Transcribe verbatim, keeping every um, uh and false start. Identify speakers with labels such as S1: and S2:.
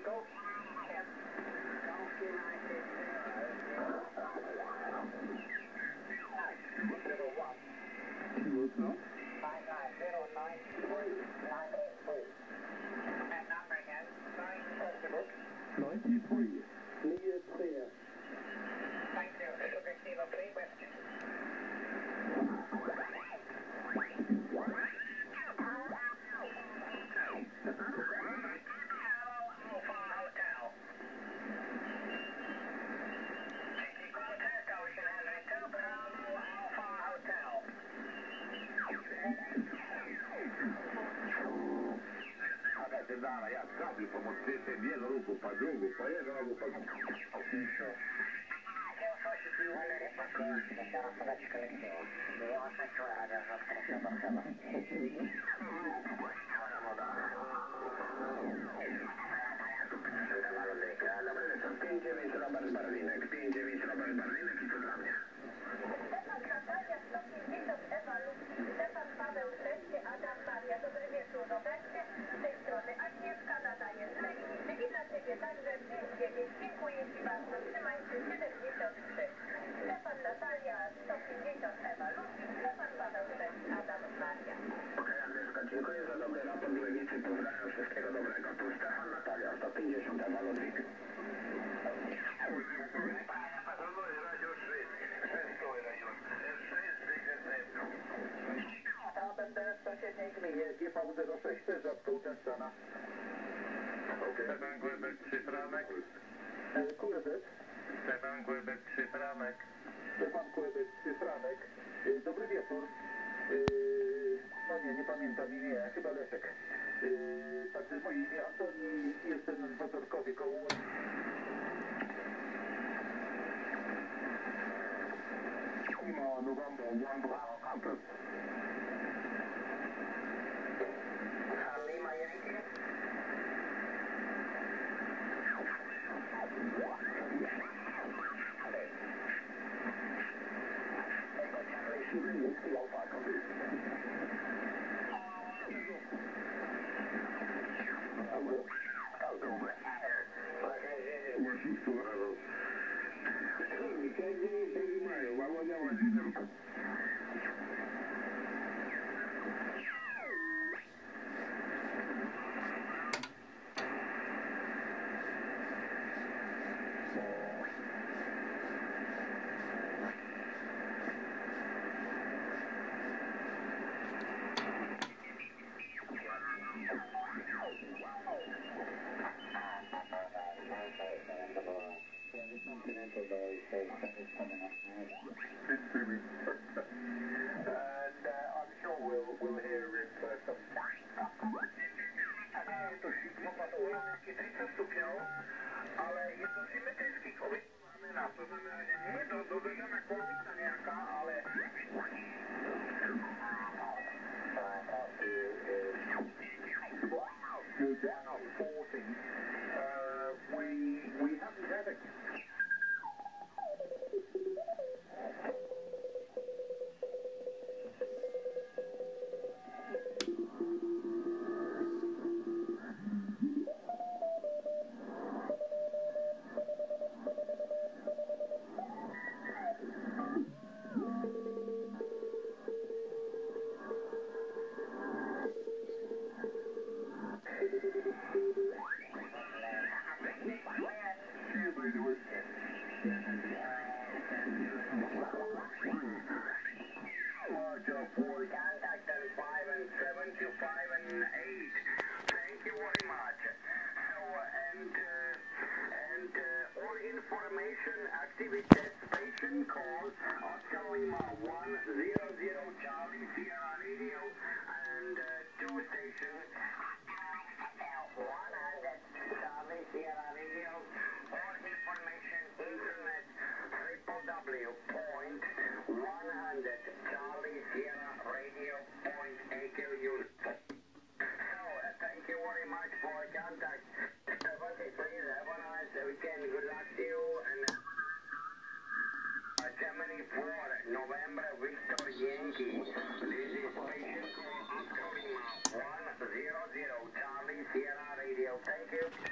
S1: ninety-three. Clear, clear.
S2: Thank you. Sugar Kilo three, West.
S3: Dala, ja zgadł pomóc tym wielu ruchów, po drugu, po jedną albo po drugu. pięć dziewięć Robert Barlinek, pięć dziewięć Robert Barlinek i co dla mnie?
S4: Stefan Natalia, sto pięćdziesiąt Ewa Luki, Stefan Paweł Szczęście, Adam Maria, dobry wieczór Robercie, z tej strony Agnieszka nadaje z Legnicy i dla Ciebie także pięć dziewięć, dziękuję Ci bardzo, trzymaj się siedemdziesiąt trzy. Stefan Natalia, sto pięćdziesiąt Ewa Luki, Stefan Paweł Szczęście, Adam Maria.
S3: Okej, Agnieszka, dziękuję za dobry raport z Legnicy, pozdrawiam wszystkiego dobrego. Tu Stefan Natalia, sto pięćdziesiąt Ewa Ludwik.
S1: W sąsiedniej gminie G V zero sześć też rzadko uczęszczana.
S5: Stefan Głębek, trzy Franek.
S1: Kulebek.
S5: Stefan Głębek, trzy Franek.
S1: Stefan Kulebek, trzy Franek. Dobry wieczór. No nie, nie pamiętam imienia, chyba Leszek. Także moje imię Antoni, jestem w Motorkowie koło Łodzi.
S3: Lima, November, one Bravo Compass.
S2: Lima Yankee.
S1: Continental Valley says is coming up now. And uh, I'm sure we'll, we'll hear it first.
S2: To sikno pasuje trzydzieści stopni, ale jedno symetryjski kobiet mamy na to, znamená, že nie je do, dodržaná kolbica nejaká, ale
S1: Go down on forty. Uh, we, we haven't had a
S3: activity station call Oscar Lima one zero zero Charlie Sierra Radio and uh, two stations one hundred Charlie Sierra Radio for information internet w w w point one hundred Charlie Sierra Radio point A Q unit. So uh, thank you very much for contact. Please have a nice weekend. Good luck to you and Germany for November Victor Yankee. This is station call Oscar Lima one zero zero Charlie Sierra Radio. Thank you.